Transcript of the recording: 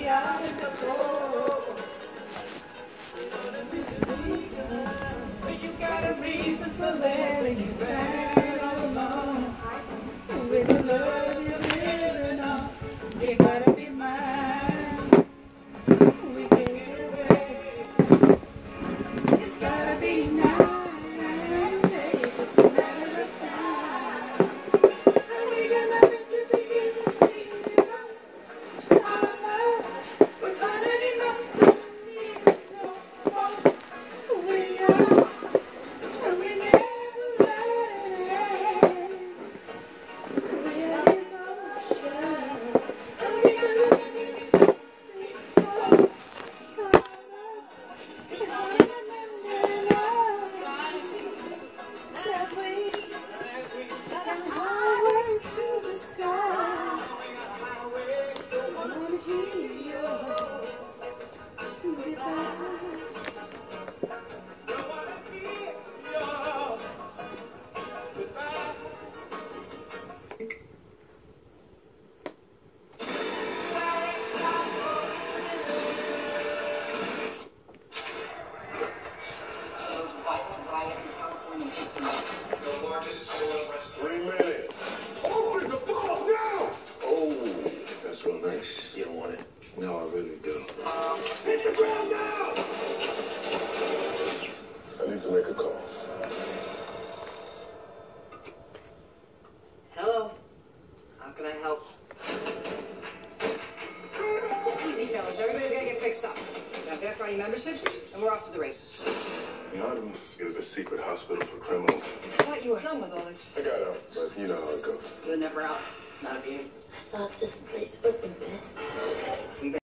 be out in the cold. But you got a reason for letting you back all alone. With the love you're living on, you gotta be mine. We can get away. It's gotta be now. It's just a matter of time. And we got nothing to begin to see. Our love, we're gonna need nothing. No more. We are, and we never let it. We are emotion, and we gonna need something. It's gonna never that way. And highways to the sky. I wanna hear your goodbye. The largest total arrest. 3 minutes. Open the ball now! Oh, that's real nice. You don't want it? No, I really do. Hit the ground now! I need to make a call. Hello. How can I help? Easy, fellas. Everybody's gonna get fixed up. Now verify your memberships, and we're off to the races. Anonymous is a secret hospital for criminals. I thought you were done with all this. I got out, but you know how it goes. You're never out. Not a beauty. I thought this place was a mess.